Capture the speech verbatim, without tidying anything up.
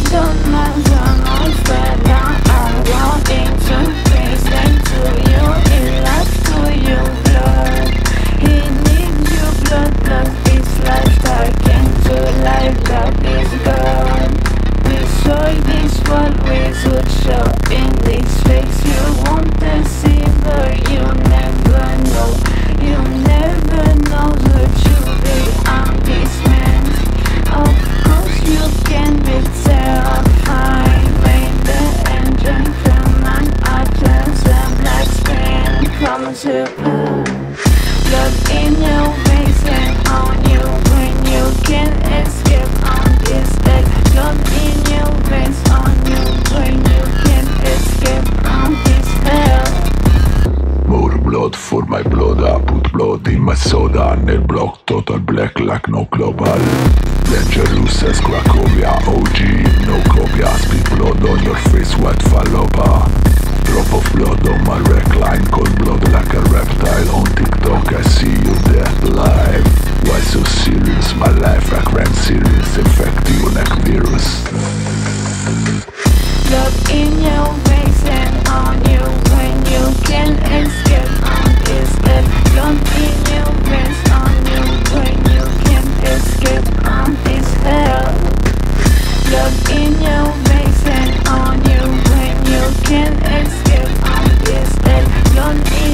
don't matter, no better. I'm wanting to face into you, in love to you, blood. He needs you, blood, cause this lifestyle came to life, love is gone. We saw this world, we should show in this face. You want to see, but you never know. You never know the truth behind this man. Of course you can be terrified when the engine from an utterance and black screen come to pass. Blood in your face and on you when you can't escape on this deck. Blood in your face on you when you can't escape on this hell. More blood for my blood, I put blood in my soda. Nel block, total black like no global. Dangerous as Cracovia, O G, no copia. Spit blood on your face, white falopa. Drop of blood on my recline, cold blood like a reptile. On TikTok I see you dead live. Why so serious, my life I crime serious. Infect you like virus. Blood in your face and on you when you can't escape on this dead. Blood in your face on you when you can't escape on this hell. Blood in your face and on you when you can't escape on this dead. Blood in